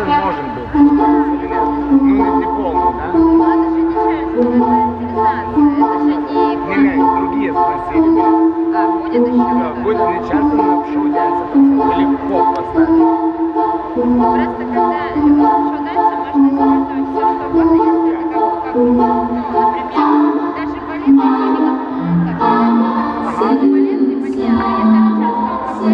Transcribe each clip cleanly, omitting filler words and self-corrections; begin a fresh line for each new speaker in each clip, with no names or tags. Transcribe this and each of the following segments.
может быть. Ну, не полный, да?
Ну, это же не часть, это стилизация, это же не...
Не, другие спросили, блин.
А, будет еще?
Да, будет не часто на шоу дэнса поставить, или поп поставить.
Просто когда шоу дэнса можно использовать все, что угодно, если это как, ну, например, даже балет, если не балет, типа нет, если это часто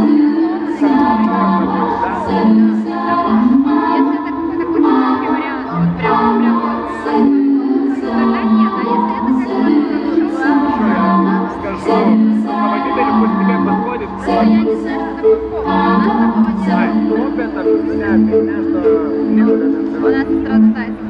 если это какой-то классический вариант, вот прям вот, тогда нет, а если это как
Скажу, руководитель пусть тебе подходит.
я не знаю, что такое поп, у нас такого нет.
Поп это вся фигня, что не надо танцевать.
У нас эстрадный танец.